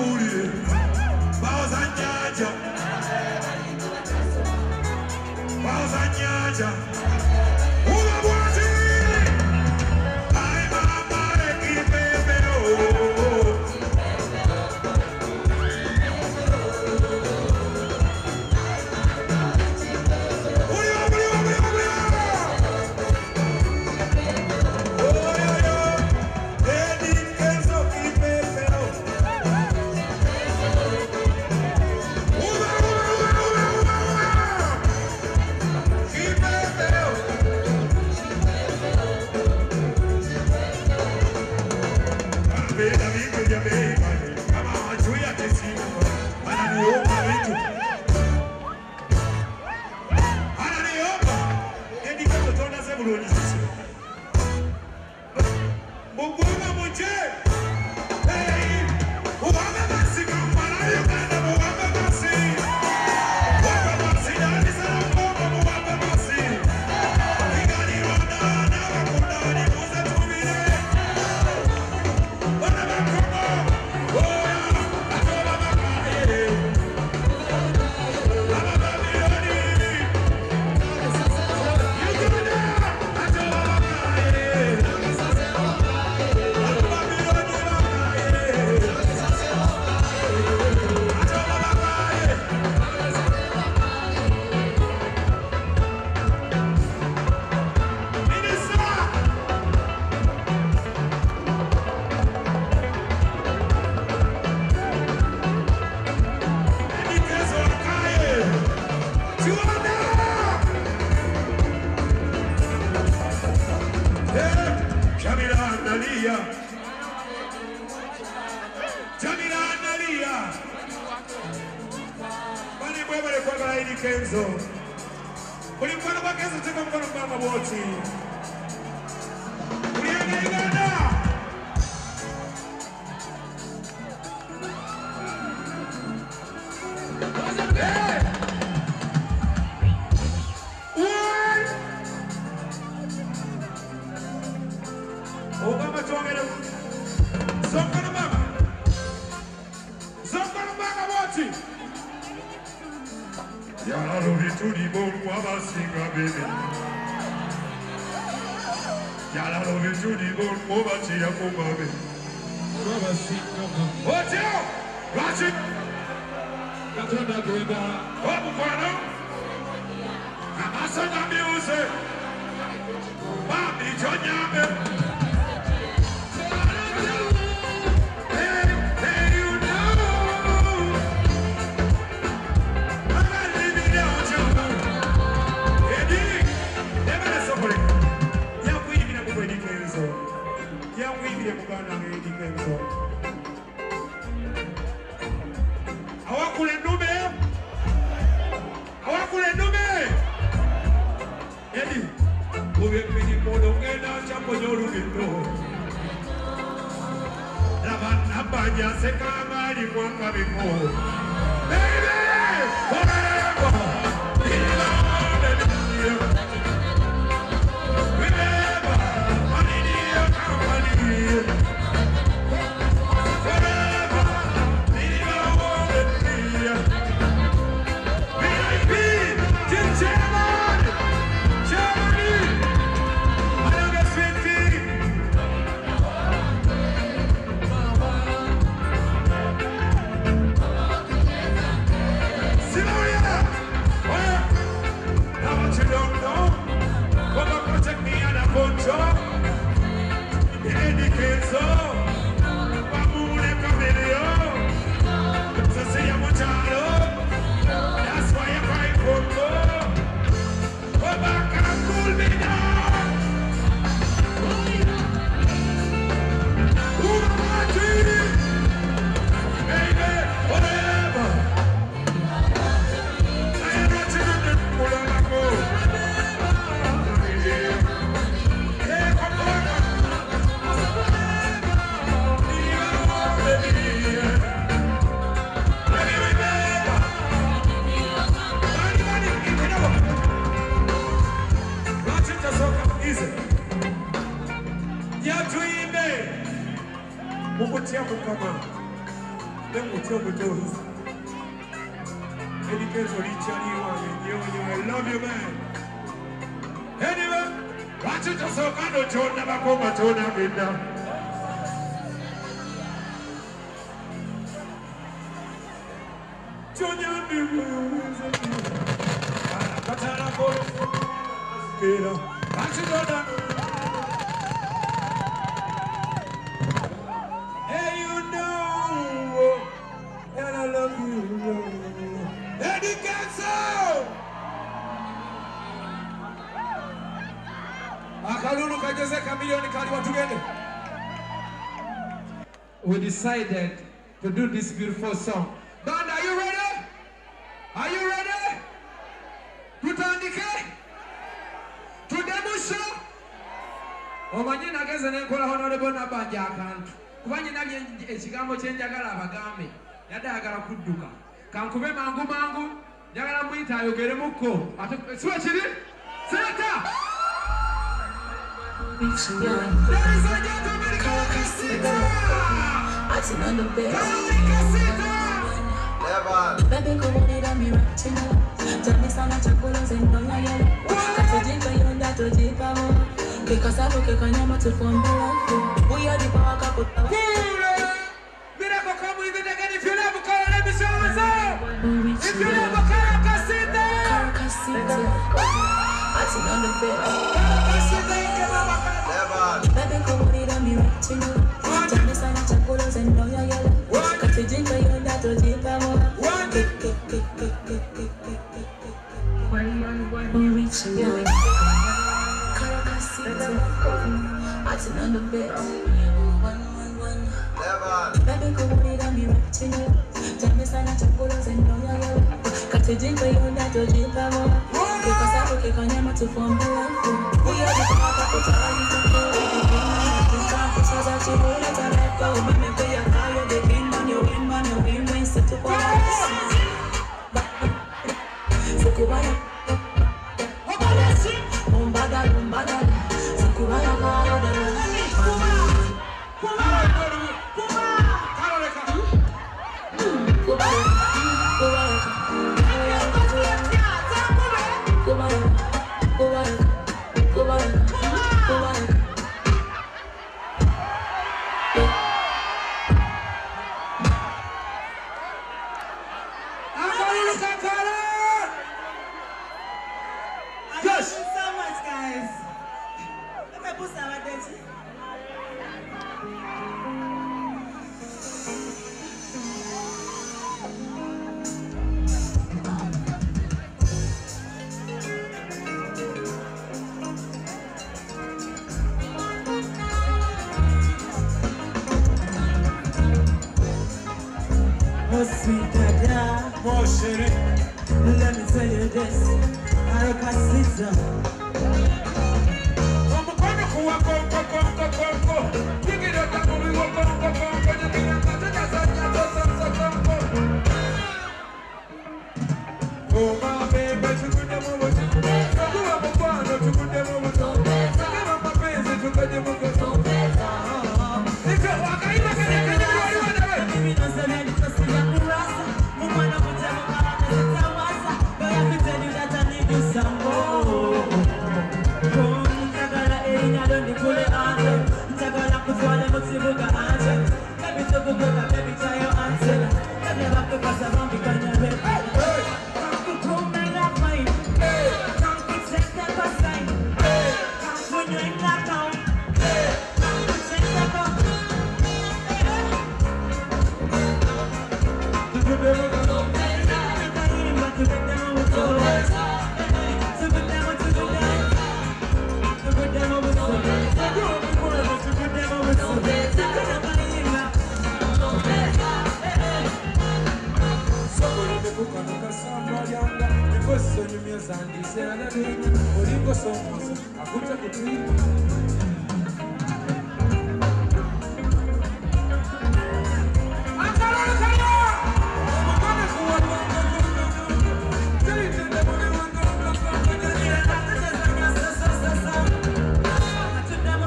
uli Baza nyaja Baza nyaja Ula bwati Ay mama ekipepe I love you, man. Anyway, watch it so I don't never come at all now. Hey, you know, and I love you. Eddie Kenzo! We decided to do this beautiful song. Band, are you ready? Are you ready? Tutandike? Tudemusho? Omanyi nageze nenkola honorable nabanja akantu. Kubanyi nabye ekigambo kyenjagala abagambe. Yadagala kudduka. Kankube mangu mangu. Njagala muyita ayogeremuko. Siwe kiri? Selector! Ladies and gentlemen, Casita! Acting on the bed. Baby, come on, I'm here. Tell me some chocolate and no yellow. Because I look at Kanyama to form the life. We are the power couple. Miracle come with it again if you never call it. Let me show what's up. If you never call Casita. Acting on the bed. Baby, come on, I'm here. Tell me some chocolate and no yellow. Got to drink for you, that will deep amor. We reach you. Acting on the bed. Baby, come on, I'm here. Tell me some chocolate and no yellow. Got to drink for you, that will deep amor. Because I look at Kanyama to form the life. We are the power couple. Oh, sweet dada, Oh, shit. let me tell you this. Casita. Oh, my baby, to good demo, to good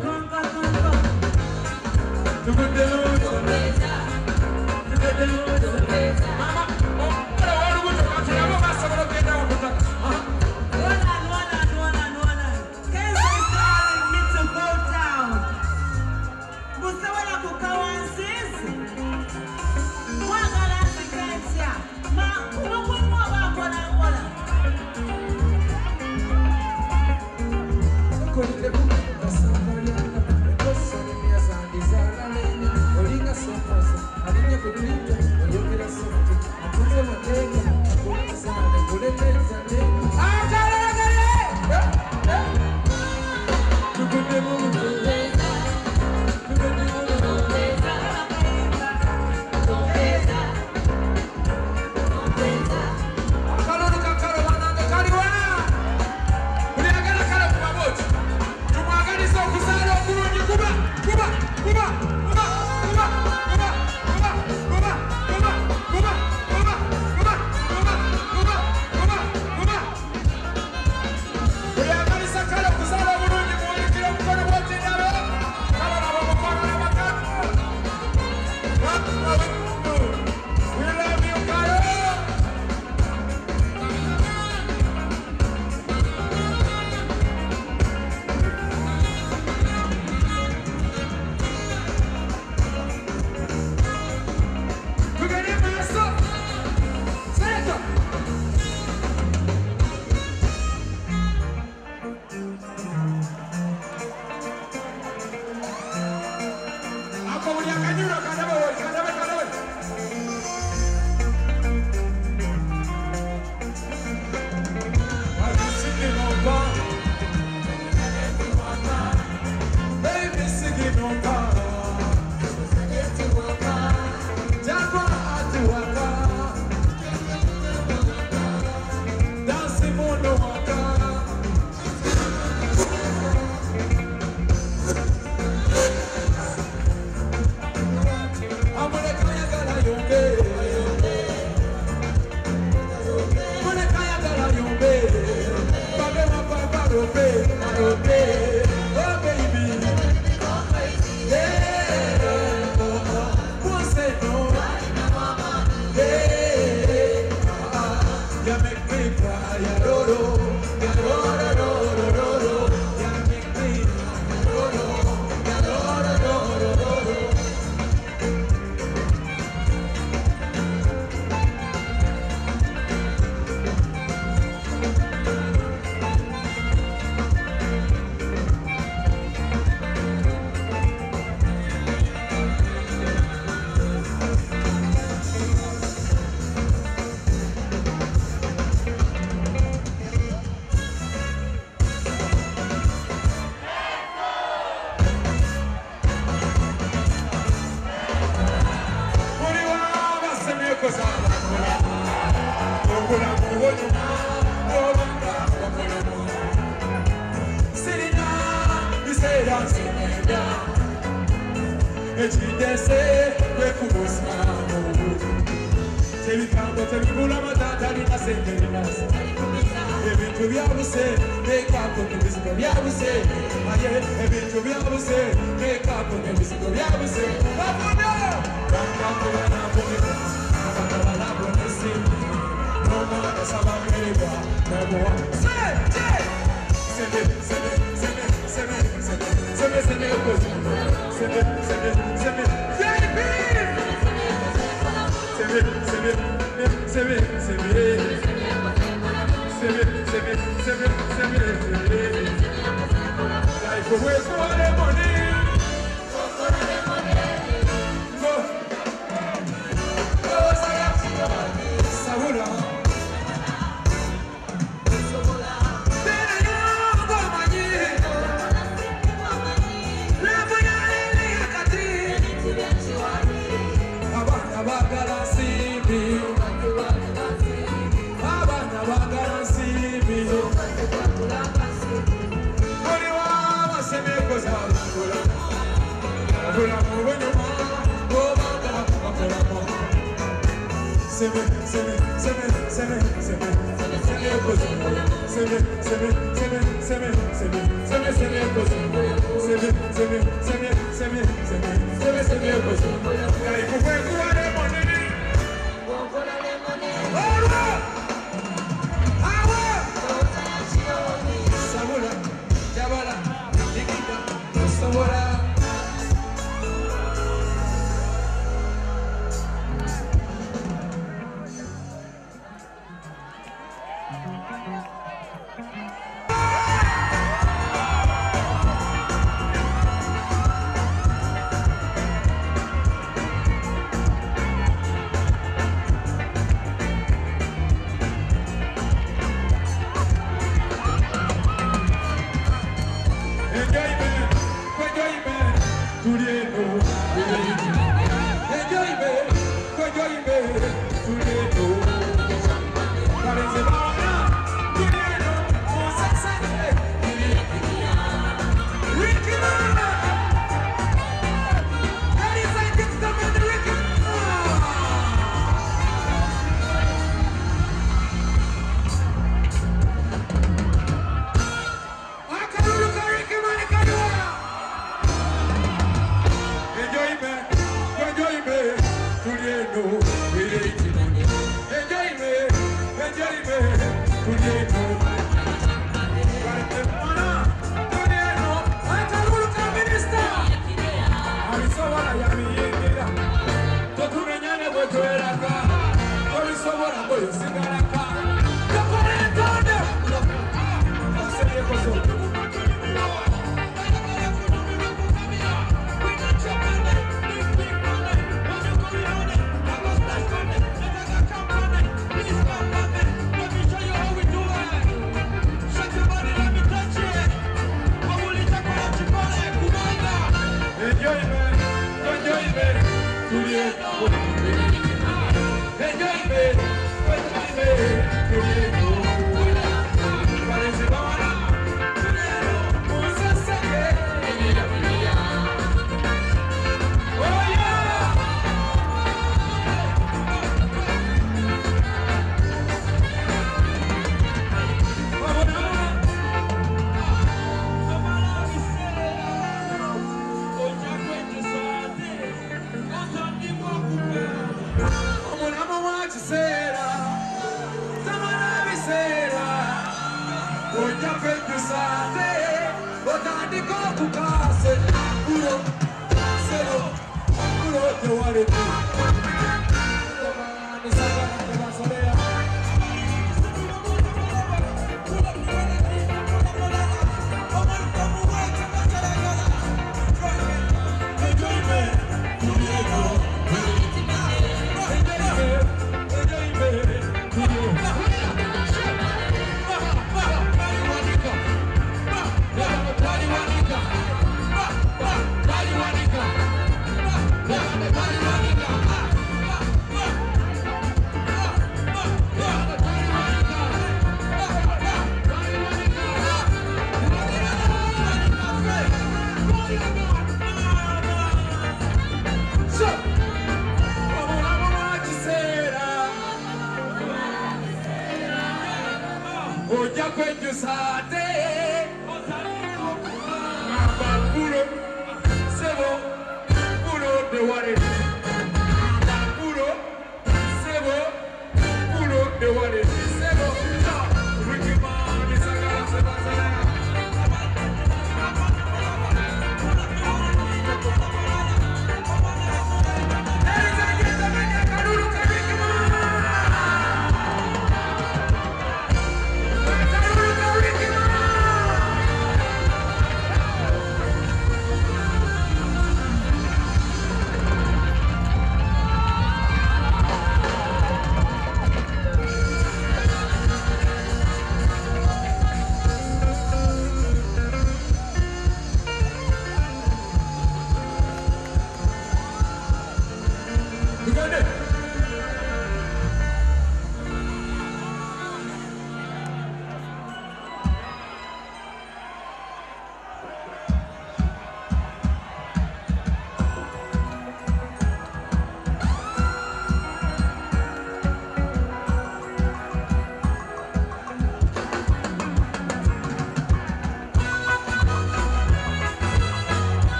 To good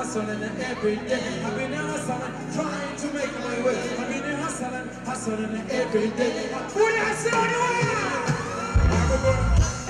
hustling every day. I've been hustling, trying to make my way. I've been hustling every day. What I say on the way?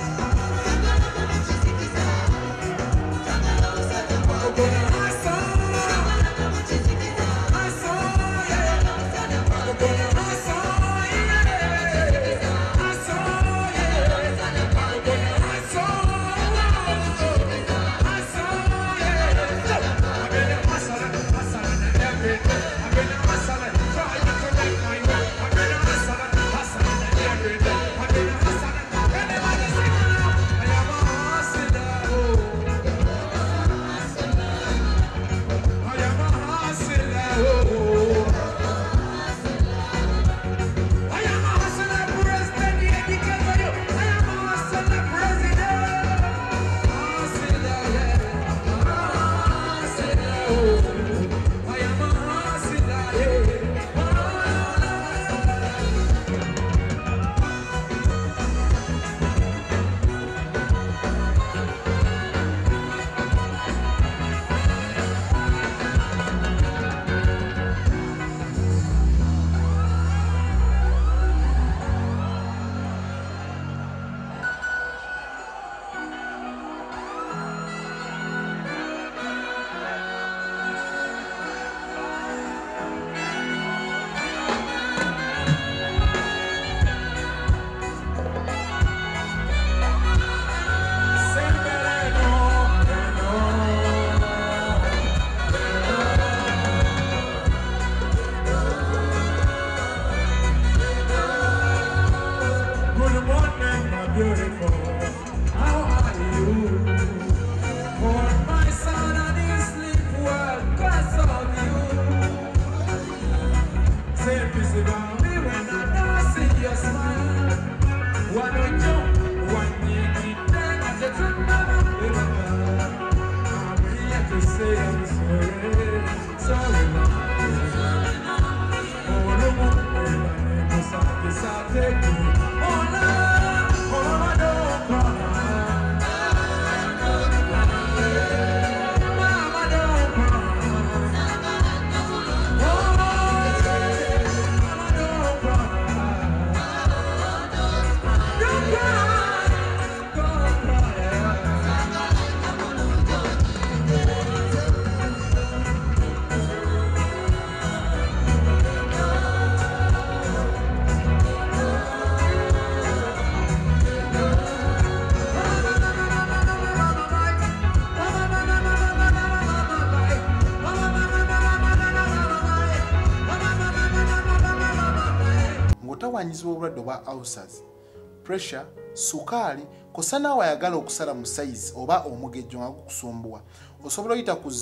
Ng'otawaanyizibwa obulwadde obwa ulcers, pressure, sukaali, kosa naawe ayagala okusala mu sayizi oba omugejjo nga gukusumbuwa, osobola oyita ku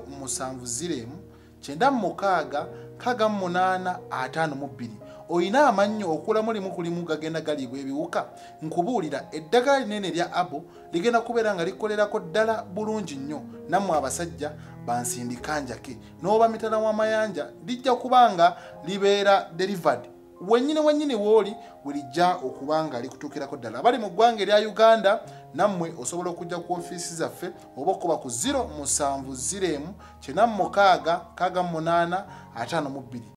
070 906 688 52. Oyina amannyo okulamu limu ku limu gagenda galiibwa ebiwuka. Nkubuulira eddagala linene lya abo ligenda kubeera nga likolerako ddala bulungi nnyo. Nammwe abasajja bansindika njake n'oba mitala w'amayanja lijja kubanga libeera delivered wennyini wooli werijja okubanga likutuukirako ddala. Abali mu ggwanga erya Uganda nammwe osobola okujja ku ofiisi zaffe oba okuba ku 070 906 688 52.